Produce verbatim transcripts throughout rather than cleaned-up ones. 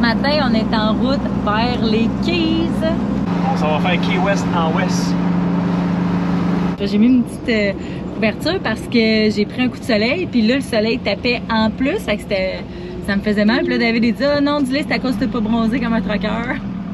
matin, on est en route vers les Keys. On s'en va faire Key West en ouest. J'ai mis une petite euh, couverture parce que j'ai pris un coup de soleil, puis là, le soleil tapait en plus, fait que c'était, ça me faisait mal. Puis là, David il dit « Ah non, dis-le, c'est à cause que t'es pas bronzé comme un trucker. »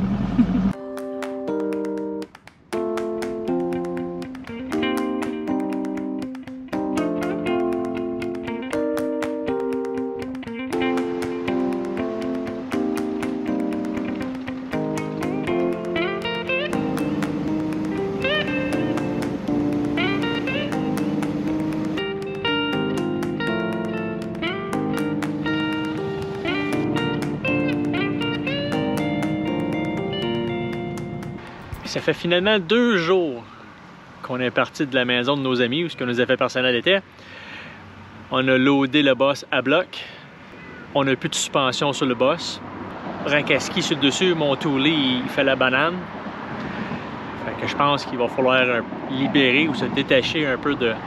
Ça fait finalement deux jours qu'on est parti de la maison de nos amis où ce que nos affaires personnelles étaient. On a loadé le boss à bloc. On n'a plus de suspension sur le boss. Rankaski sur le dessus, mon toolie, il fait la banane. Fait que je pense qu'il va falloir libérer ou se détacher un peu de,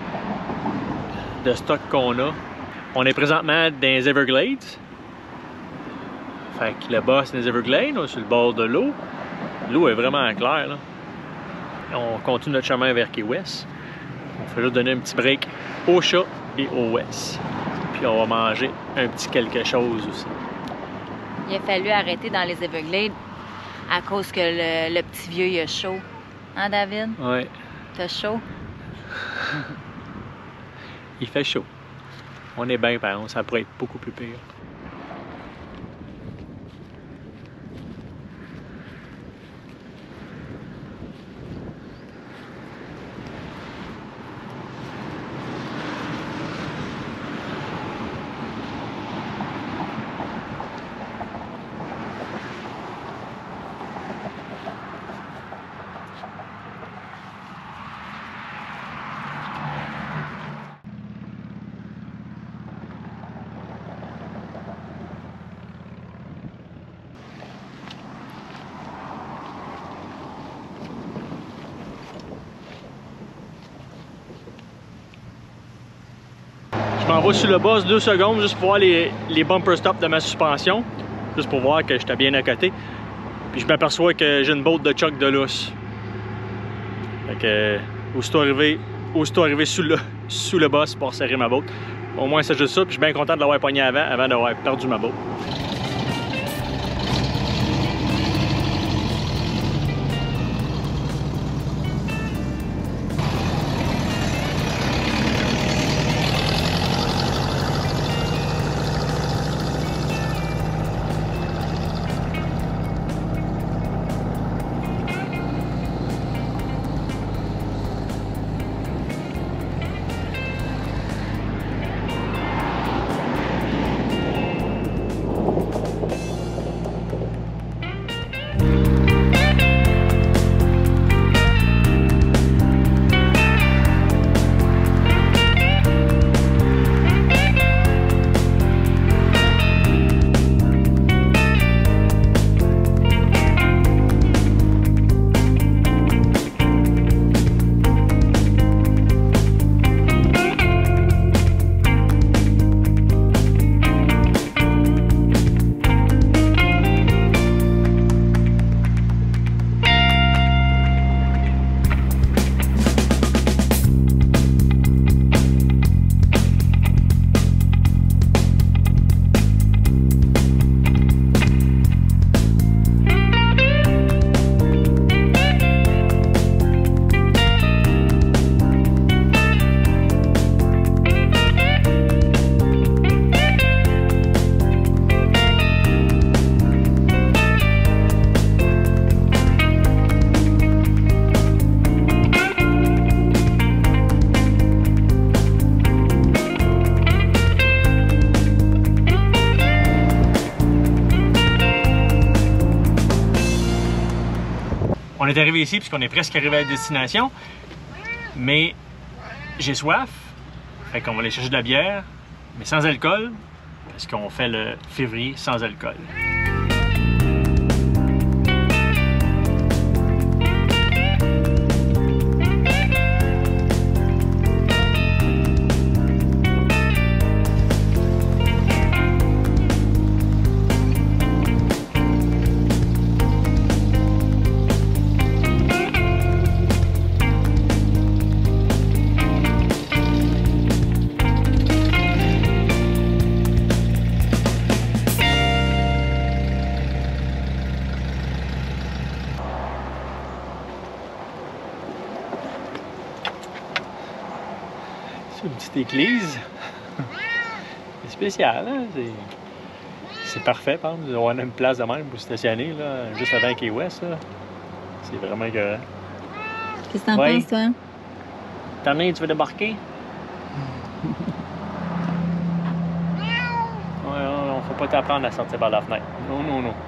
de stock qu'on a. On est présentement dans les Everglades. Fait que le boss dans les Everglades, on est sur le bord de l'eau. L'eau est vraiment claire, là. On continue notre chemin vers Key West. On fait juste donner un petit break au chat et au West. Puis on va manger un petit quelque chose aussi. Il a fallu arrêter dans les Everglades à cause que le, le petit vieux il a chaud. Hein, David? Ouais. T'as chaud? Il fait chaud. On est bien, par contre, ça pourrait être beaucoup plus pire. Je m'en vais sur le boss deux secondes juste pour voir les, les bumper stops de ma suspension. Juste pour voir que j'étais bien à côté. Puis je m'aperçois que j'ai une botte de choc de lousse. Fait que, aussitôt arrivé, aussitôt arrivé sous le, sous le boss pour serrer ma botte. Au moins c'est juste ça, puis je suis bien content de l'avoir pogné avant, avant d'avoir perdu ma botte. On est arrivé ici puisqu'on est presque arrivé à la destination, mais j'ai soif, fait qu'on va aller chercher de la bière, mais sans alcool, parce qu'on fait le février sans alcool. église. C'est spécial, hein? C'est parfait, par exemple. On a une place de même pour stationner, là, juste avant Key West. C'est vraiment écœurant. Qu'est-ce que t'en ouais. penses, toi? T'en es, tu veux débarquer? Ouais, non, non, faut pas t'apprendre à sortir par la fenêtre. Non, non, non.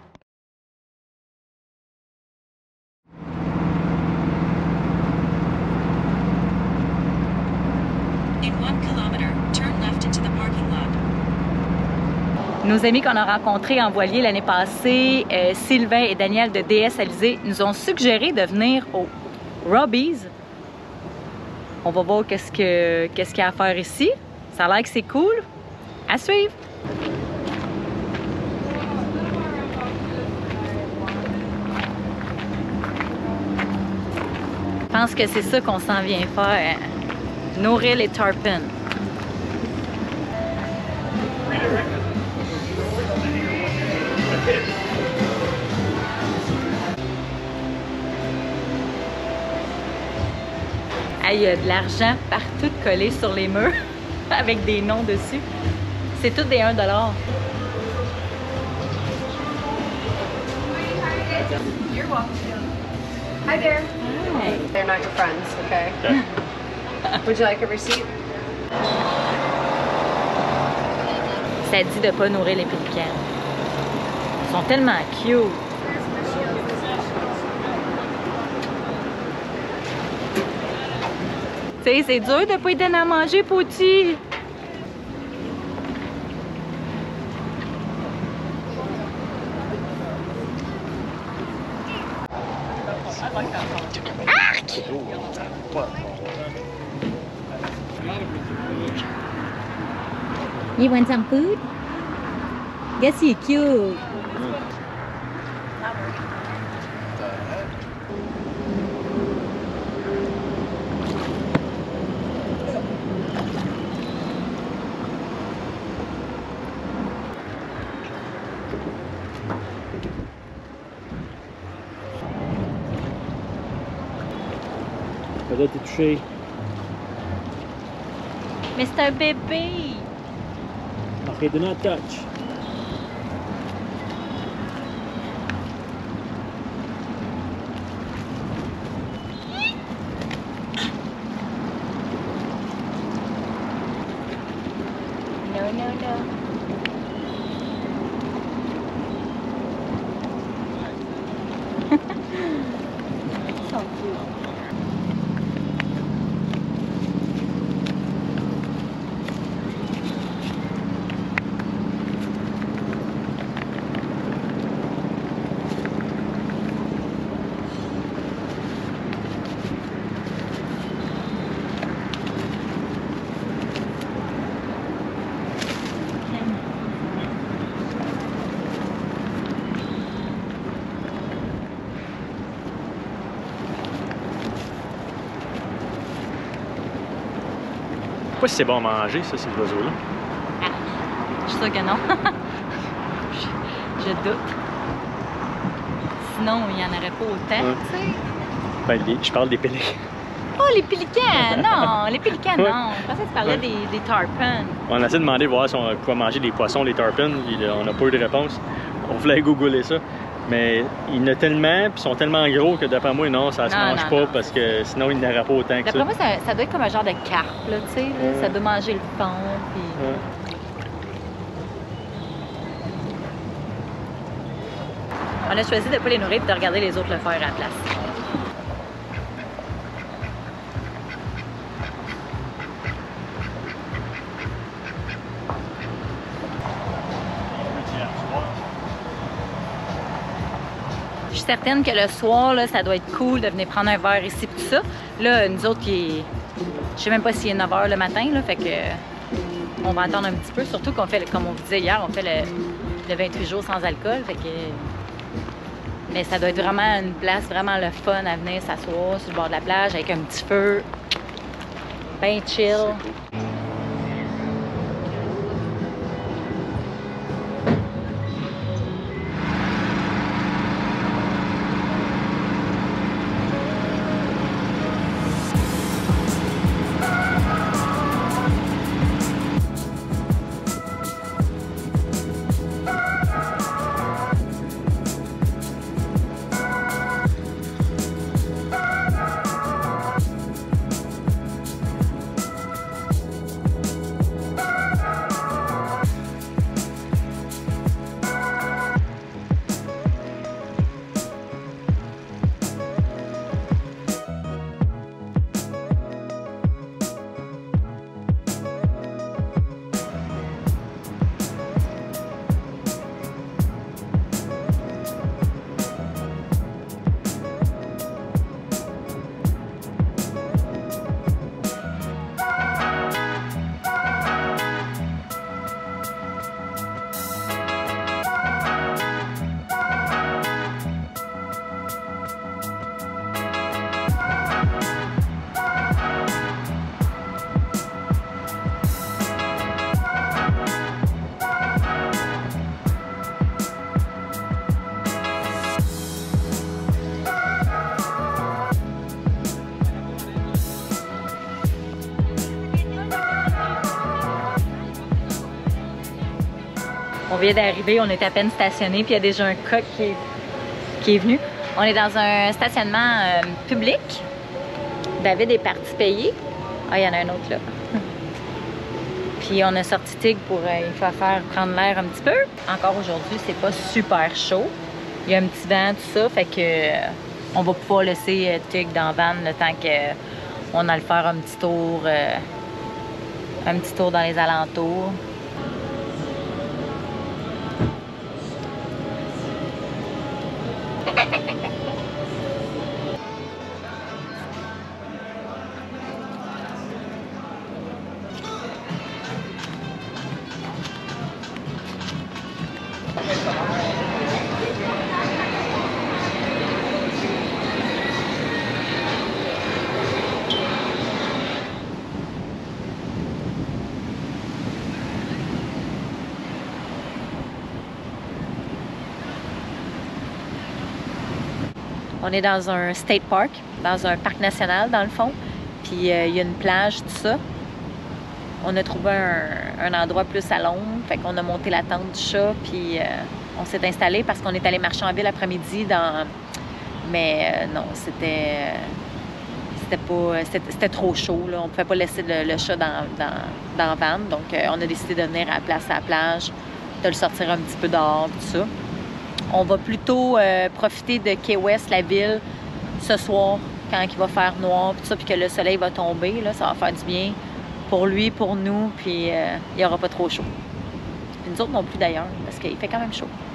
Nos amis qu'on a rencontrés en voilier l'année passée, euh, Sylvain et Daniel de D S Alizé, nous ont suggéré de venir au Robbie's. On va voir qu'est-ce que qu'est-ce qu'il y a à faire ici. Ça a l'air que c'est cool. À suivre! Je pense que c'est ça qu'on s'en vient faire. Nourrir les tarpons. Il y a de l'argent partout collé sur les murs avec des noms dessus. C'est tout des un dollar. You're welcome. Hi there. Hi. They're not your friends, okay? Would you like a receipt? Ça dit de ne pas nourrir les pélicans. Ils sont tellement cute. Tu sais, c'est dur de ne pas y donner à manger, petit. Arc! You want some food? Guess you're cute. Là, t'es touché. Mais c'est un bébé. Ok, do not touch. No, no, no. So cute. Je sais pas si c'est bon à manger, ça, ces oiseaux-là. Ah, je suis sûre que non. je, je doute. Sinon, il n'y en aurait pas autant, Ouais. tu sais. Ben, les- je parle des pélicans. Oh, les pélicans! Non, les pélicans, Ouais. non. Je pensais que tu parlais Ouais. des, des tarpons. On a essayé de demander voir si on pouvait manger des poissons, les tarpons, puis là, on n'a pas eu de réponse. On voulait googler ça. Mais il y en a tellement, puis ils sont tellement gros que d'après moi, non, ça se Non, mange non, pas non. parce que sinon, il n'aurait pas autant que D'après ça. moi, ça, ça doit être comme un genre de carpe, là, tu sais. là. Ouais. Ça doit manger le fond, puis... Ouais. On a choisi de ne pas les nourrir et de regarder les autres le faire à la place. Je suis certaine que le soir, là, ça doit être cool de venir prendre un verre ici et tout ça. Là, nous autres, il est... je sais même pas s'il est neuf heures le matin, là, fait que on va attendre un petit peu. Surtout qu'on fait, comme on vous disait hier, on fait le, le vingt-huit jours sans alcool, fait que... Mais ça doit être vraiment une place vraiment le fun à venir s'asseoir sur le bord de la plage avec un petit feu, ben chill. On vient d'arriver, on est à peine stationné, puis il y a déjà un coq qui est, qui est venu. On est dans un stationnement euh, public. David est parti payer. Ah, il y en a un autre là. Puis on a sorti Tig pour euh, il faut faire prendre l'air un petit peu. Encore aujourd'hui, c'est pas super chaud. Il y a un petit vent, tout ça, fait que euh, on va pouvoir laisser euh, Tig dans la van le temps qu'on a le faire un petit tour, euh, un petit tour dans les alentours. On est dans un state park, dans un parc national dans le fond. Puis euh, il y a une plage, tout ça. On a trouvé un, un endroit plus à l'ombre. Fait qu'on a monté la tente du chat. Puis euh, on s'est installé parce qu'on est allé marcher en ville après-midi. Dans... Mais euh, non, c'était... C'était pas... C'était trop chaud, là. On pouvait pas laisser le, le chat dans, dans, dans la van. Donc euh, on a décidé de venir à la place à la plage, de le sortir un petit peu dehors, tout ça. On va plutôt euh, profiter de Key West, la ville, ce soir, quand il va faire noir, puis ça, puis que le soleil va tomber. Là, ça va faire du bien pour lui, pour nous, puis euh, il n'y aura pas trop chaud. Puis nous autres non plus d'ailleurs, parce qu'il fait quand même chaud.